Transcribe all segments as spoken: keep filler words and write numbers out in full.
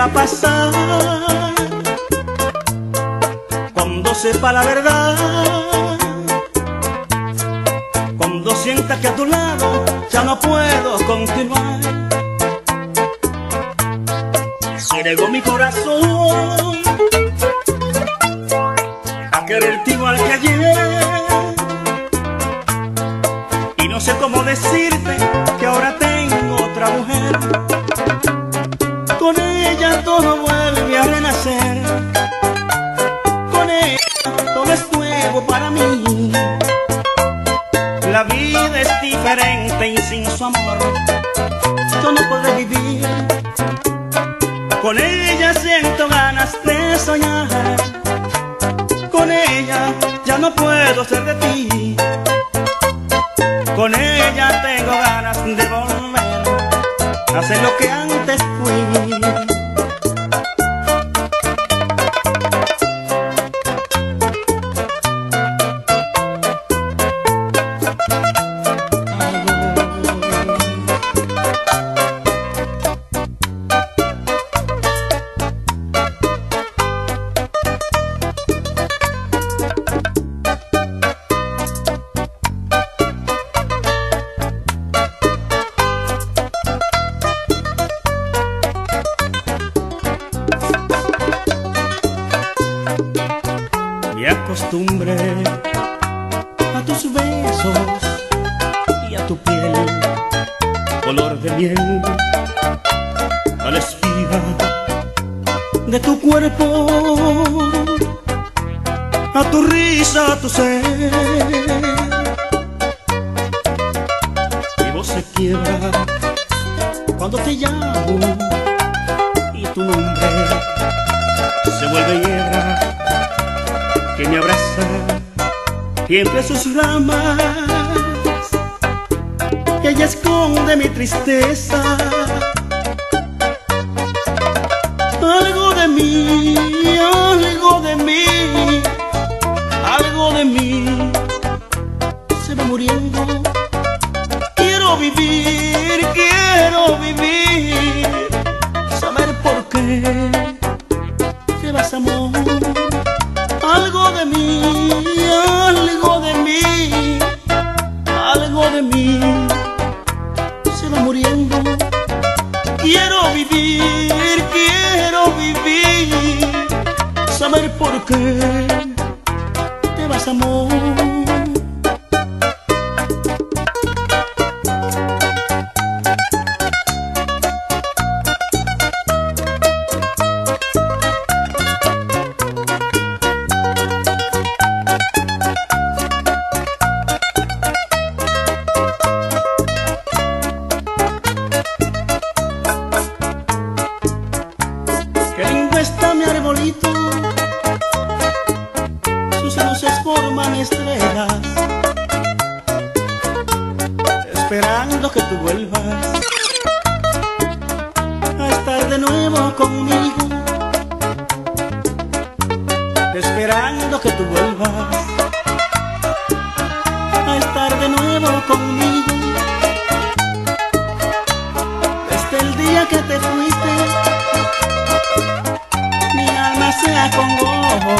va a pasar cuando sepa la verdad? Cuando sienta que a tu lado ya no puedo continuar. Si negó mi corazón a quererte igual que ayer, y no sé cómo decirte que ahora tengo otra mujer. Con ella todo vuelve a renacer, con ella todo es nuevo para mí. La vida es diferente y sin su amor yo no podré vivir. Con ella siento ganas de soñar, con ella ya no puedo ser de ti. Con ella tengo ganas de volver a ser lo que antes fui. Me acostumbré a tus besos y a tu piel, color de miel, a la espiga de tu cuerpo, a tu risa, a tu ser. Mi voz se quiebra cuando te llamo y tu nombre se vuelve hiedra que me abraza y entre sus ramas ella esconde mi tristeza. Algo de mí, algo de mí, algo de mí se va muriendo. Quiero vivir, quiero vivir, saber por qué te vas, amor. Algo de mí, algo de mí, algo de mí se va muriendo. Quiero vivir, quiero vivir, saber por qué te vas, amor. Qué lindo está mi arbolito, sus luces forman estrellas, esperando que tú vuelvas a estar de nuevo conmigo, esperando que tú vuelvas a estar de nuevo conmigo. Desde el día que te fuiste se acongojó,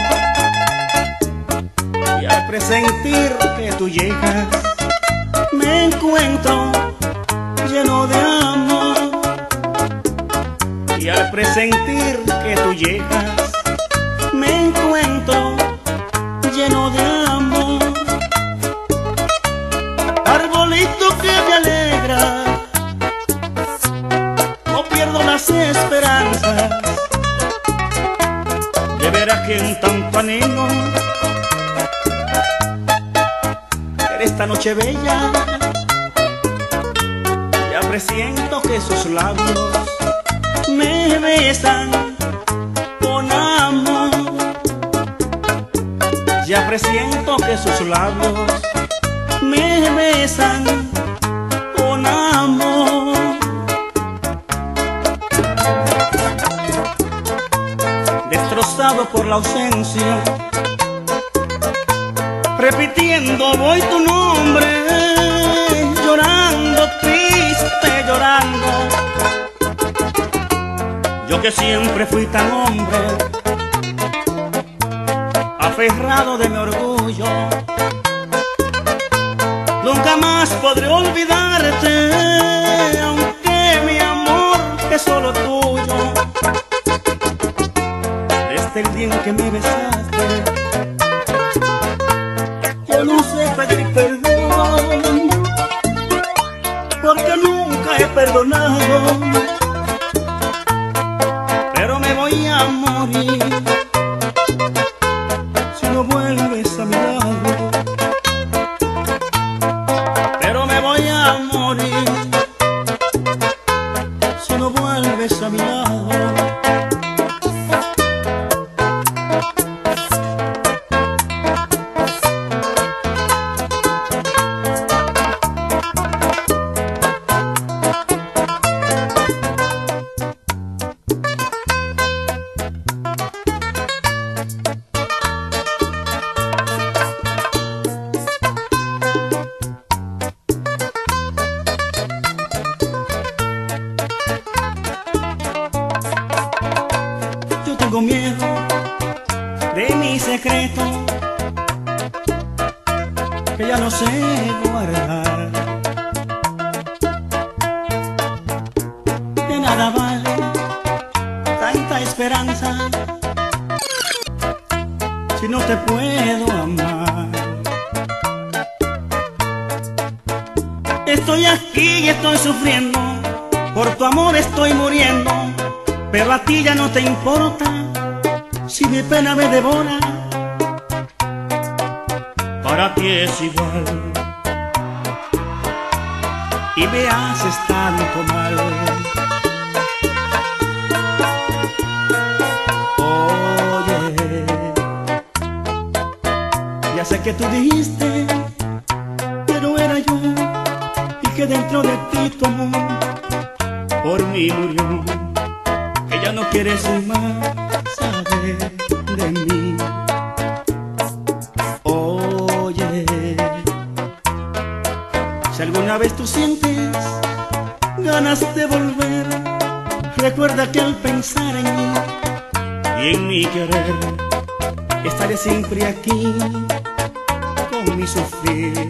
y al presentir que tú llegas me encuentro lleno de amor. Y al presentir que tú llegas me encuentro lleno de amor. Arbolito que me alegra, no pierdo las esperanzas de ver a quien tanto anhelo en esta noche bella. Ya presiento que sus labios me besan con amor. Ya presiento que sus labios me besan con amor. Destrozado por la ausencia, repitiendo voy tu nombre, llorando, triste, llorando. Yo que siempre fui tan hombre, aferrado de mi orgullo, nunca más podré olvidarte, aunque mi amor es solo tuyo. Desde el día en que me besaste, yo no sé pedir perdón, porque nunca he perdonado. Pero me voy a morir si no vuelves a mi lado. Pero me voy a morir si no vuelves a mi lado. Tengo miedo de mi secreto, que ya no sé guardar. De nada vale tanta esperanza si no te puedo amar. Estoy aquí y estoy sufriendo, por tu amor estoy muriendo. Pero a ti ya no te importa si mi pena me devora. Para ti es igual y me haces tanto mal. Oye, ya sé que tú dijiste que no era yo y que dentro de ti tu amor por mí murió. Ya no quieres más saber de mí. Oye, si alguna vez tú sientes ganas de volver, recuerda que al pensar en mí y en mi querer, estaré siempre aquí con mi sufrir.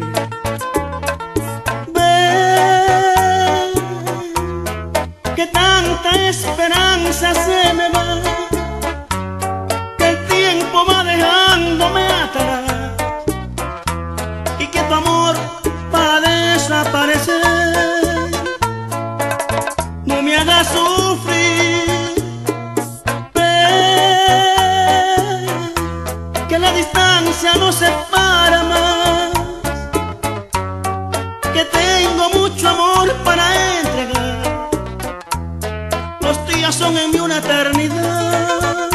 Que tanta esperanza se me va, que el tiempo va dejándome atrás y que tu amor va a desaparecer. No me hagas sufrir, ve que la distancia nos separa más, que tengo mucho amor para entregar. Los días son en mí una eternidad.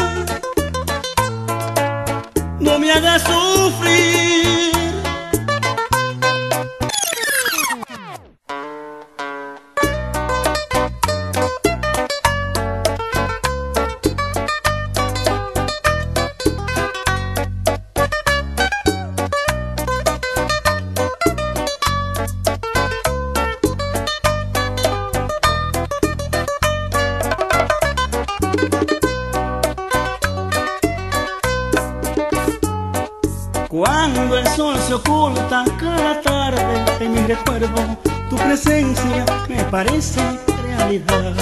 No me hagas sufrir. Cuando el sol se oculta cada tarde en mi recuerdo, tu presencia me parece realidad.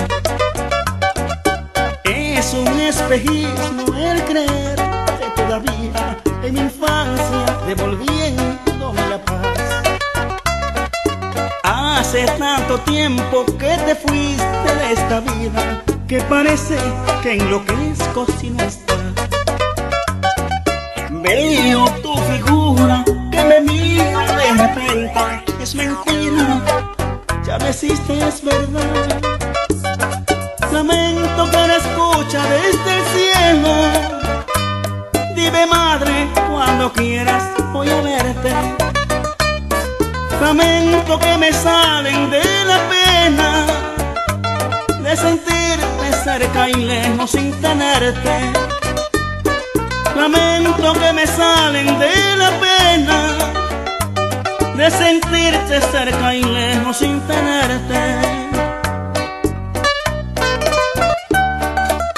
Es un espejismo el creer que todavía en mi infancia devolviéndome la paz. Hace tanto tiempo que te fuiste de esta vida, que parece que enloquezco si no estás. Veo tu figura que me mira de repente. Es mentira, ya me hiciste, es verdad. Lamento que la escucha desde el cielo. Dime, madre, cuando quieras voy a verte. Lamento que me salen de la pena de sentirme cerca y lejos sin tenerte. Lamento que me salen de la pena de sentirte cerca y lejos sin tenerte.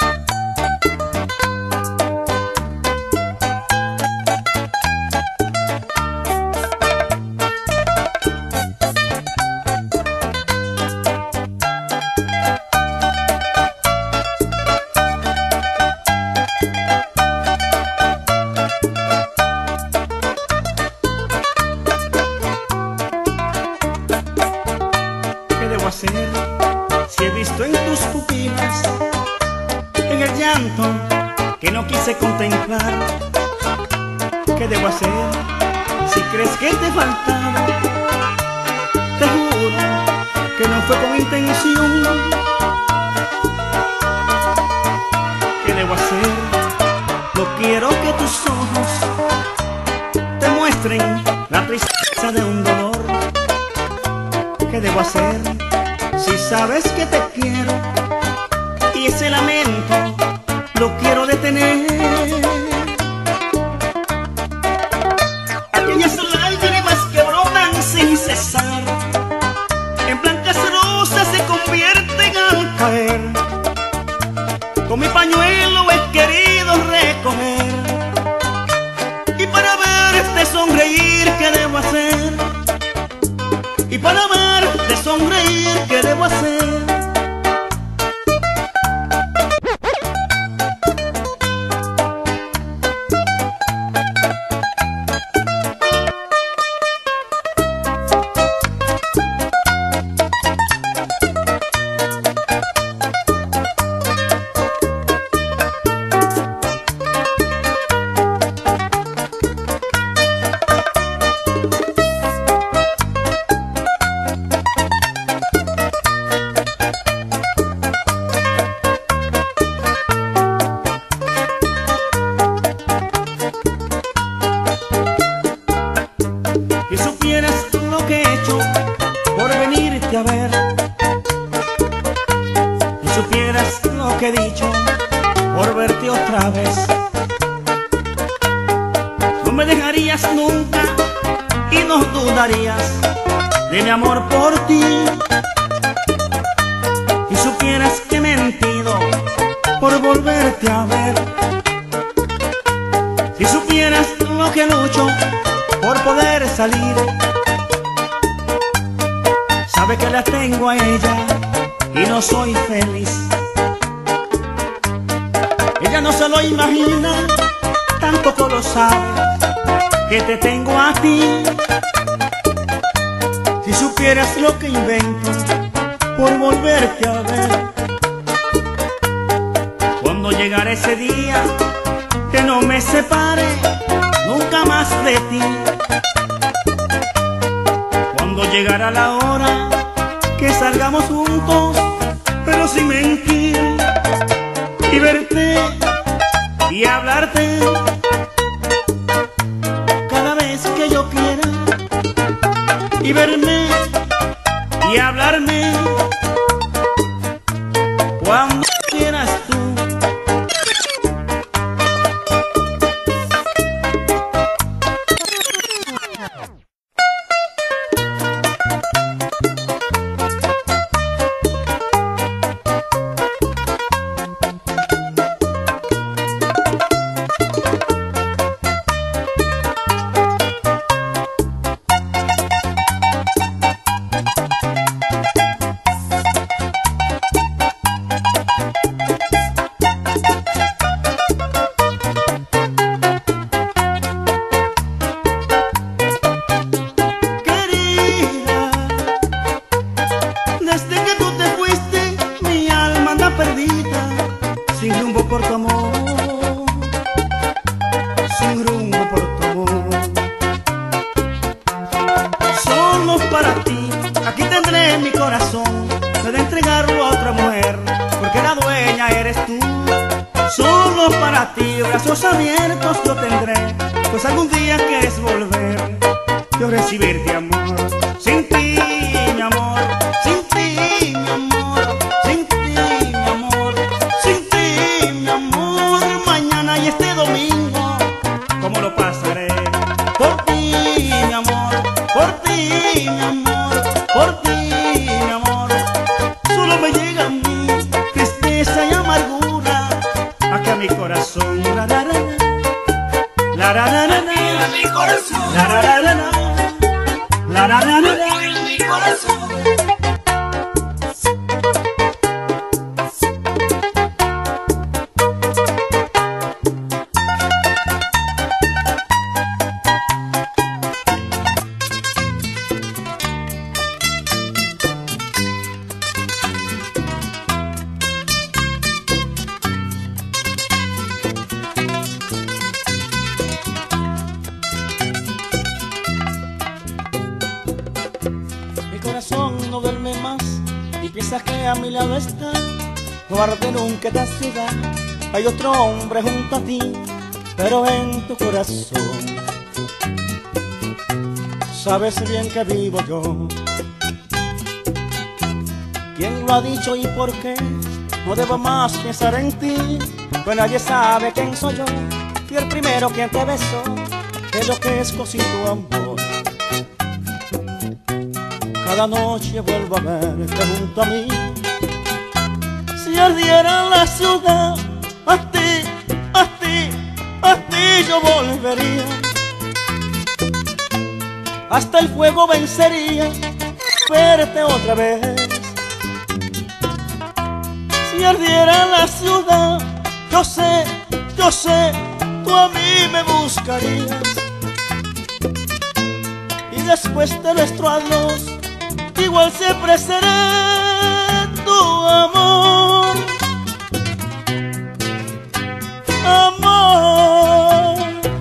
hacer si he visto en tus pupilas, en el llanto que no quise contemplar? ¿Qué debo hacer si crees que te he faltado? Te juro que no fue con intención. ¿Qué debo hacer? No quiero que tus ojos te muestren la tristeza de un dolor. ¿Qué debo hacer si sabes que te quiero y ese lamento lo quiero detener? Aquellas lágrimas que brotan sin cesar en blancas rosas se convierten al caer. Con mi pañuelo he querido recoger, y para verte sonreír, ¿qué debo hacer? Y para verte sonreír, ¿qué debo hacer? Si supieras lo que he hecho por venirte a ver, si supieras lo que he dicho por verte otra vez, no me dejarías nunca y no dudarías de mi amor por ti. Si supieras que he mentido por volverte a ver, si supieras lo que lucho por poder salir, sabe que la tengo a ella y no soy feliz. Ella no se lo imagina, tampoco lo sabe, que te tengo a ti. Si supieras lo que invento por volverte a ver, cuando llegará ese día que no me separe nunca más de ti, cuando llegará la hora que salgamos juntos, pero sin mentir, y verte y hablarte cada vez que yo quiera, y verme y hablarme cuando quieras tú. Sin rumbo por tu amor, sin rumbo por tu amor. Solo para ti, aquí tendré mi corazón, no he de entregarlo a otra mujer, porque la dueña eres tú. Solo para ti, brazos abiertos yo tendré, pues algún día quieres volver, yo recibirte amor. Sin ti, mi amor, sin ti, mi amor, sin ti, mi amor, sin ti, mi amor. Mañana y este domingo, ¿cómo lo pasaré? Por ti, mi amor, por ti, mi amor, por ti, mi amor. Solo me llega a mí tristeza y amargura, aquí a mi corazón. La la la la la la la la, mi corazón. La la la la la. La la la la la, en mi corazón. piensas que a mi lado está, guarde nunca esta ciudad. Hay otro hombre junto a ti, pero en tu corazón sabes bien que vivo yo. ¿Quién lo ha dicho y por qué? No debo más pensar en ti, pues nadie sabe quién soy yo. Fui el primero quien te besó, es lo que es sin tu amor. Cada noche vuelvo a verte junto a mí. Si ardiera la ciudad, a ti, a ti, a ti yo volvería. Hasta el fuego vencería, verte otra vez. Si ardiera la ciudad, yo sé, yo sé, tú a mí me buscarías. Y después de nuestro adiós, igual siempre seré tu amor. Amor.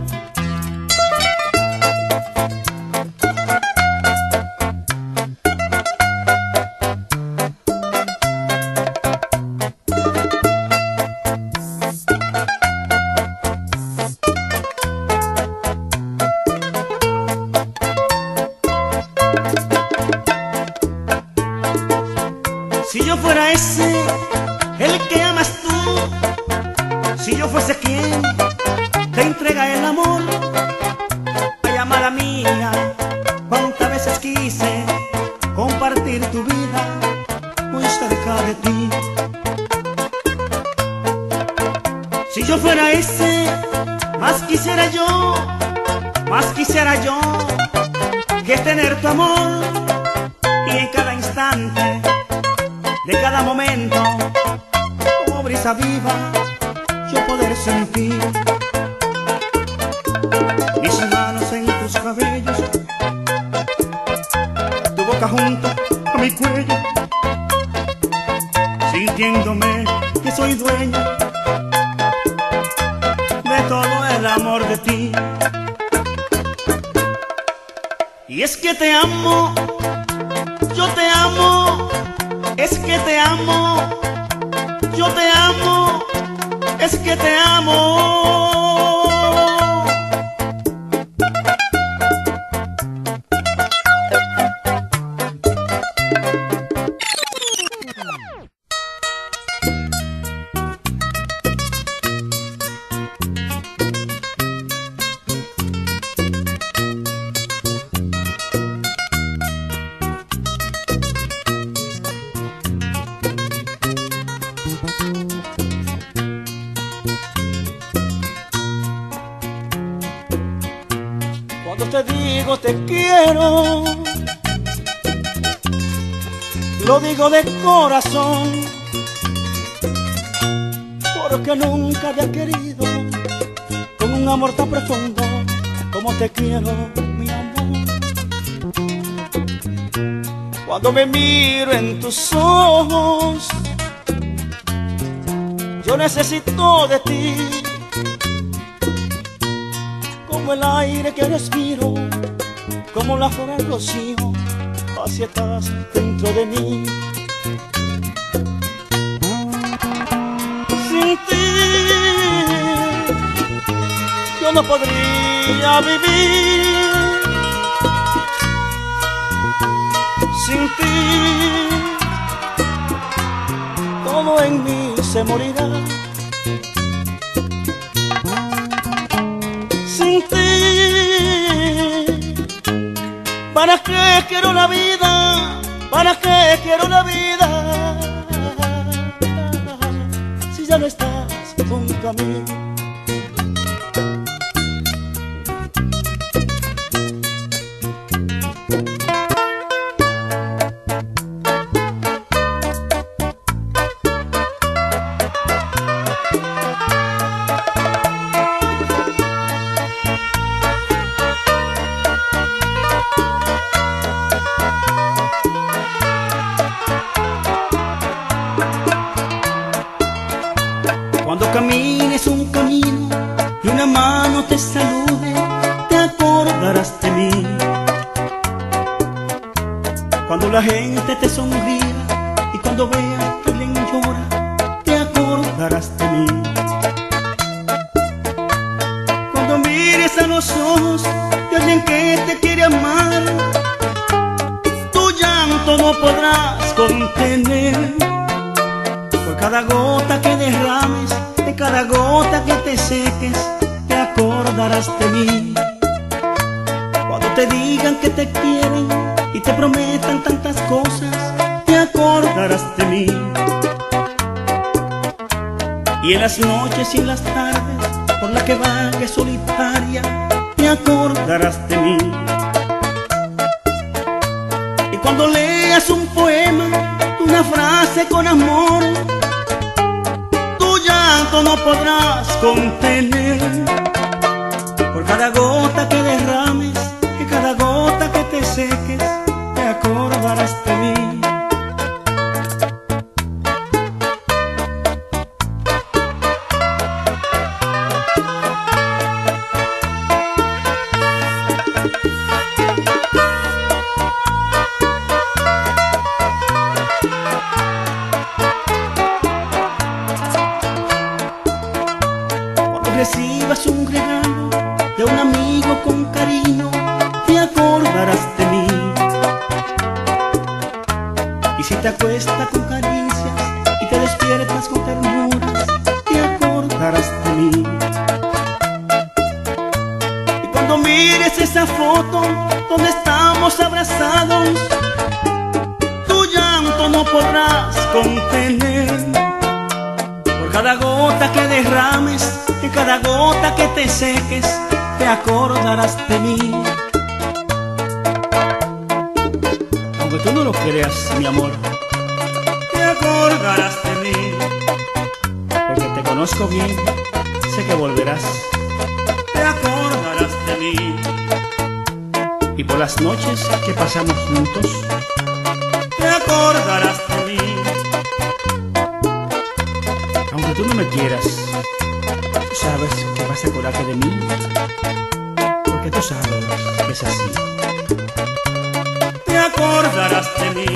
Si yo fuera ese, el que amas tú, si yo fuese quien te entrega el amor, ay amada mía, cuántas veces quise compartir tu vida muy cerca de ti. Si yo fuera ese, más quisiera yo, más quisiera yo que tener tu amor y en cada instante de cada momento, como brisa viva, yo poder sentir mis manos en tus cabellos, tu boca junto a mi cuello, sintiéndome que soy dueño de todo el amor de ti. Y es que te amo, yo te amo. Es que te amo, yo te amo, es que te amo. Cuando te digo te quiero, lo digo de corazón, porque nunca había querido con un amor tan profundo como te quiero, mi amor. Cuando me miro en tus ojos, yo necesito de ti, como el aire que respiro, como la flor al rocío, así estás dentro de mí. Sin ti yo no podría vivir, sin ti todo en mí se morirá. Sin ti, ¿para qué quiero la vida? ¿Para qué quiero la vida? Si ya no estás junto a mí. Cuando camines un camino y una mano te salude, te acordarás de mí. Cuando la gente te sonría y cuando cuando veas que alguien llora, te acordarás de mí. Cuando mires a los ojos de alguien que te quiere amar, tu llanto no podrás contener. Por cada gota que derrames, de cada gota que te seques, te acordarás de mí. Cuando te digan que te quieren y te prometan tantas cosas, te acordarás de mí. Y en las noches y en las tardes, por la que vagues solitaria, te acordarás de mí. Y cuando leas un poema, una frase con amor, tu llanto no podrás contener. Por cada gota que derrames, y cada gota que te seques, te acordarás de mí. Cuando recibas un regalo de un amigo con cariño, te acordarás de mí. Y si te acuestas con caricias y te despiertas con ternuras, te acordarás de mí. Y cuando mires esa foto donde estamos abrazados, tu llanto no podrás contener. Por cada gota que derrames, de cada gota que te seques, te acordarás de mí. Aunque tú no lo creas, mi amor, te acordarás de mí. Porque te conozco bien, sé que volverás, te acordarás de mí. Y por las noches que pasamos juntos, te acordarás de mí. Aunque tú no me quieras, tú sabes que vas a acordarte de mí, porque tú sabes que es así. Te acordarás de mí.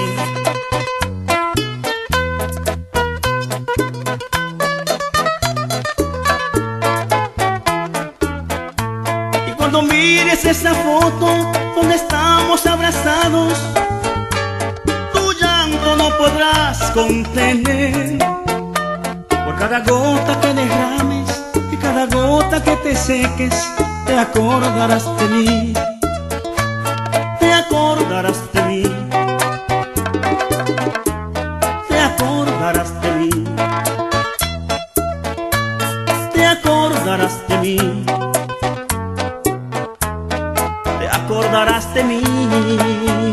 Y cuando mires esa foto donde estamos abrazados, tu llanto no podrás contener. Por cada gota que derrames y cada gota que te seques, te acordarás de mí. Te acordarás de mí. Te acordarás de mí. Te acordarás de mí. Te acordarás de mí.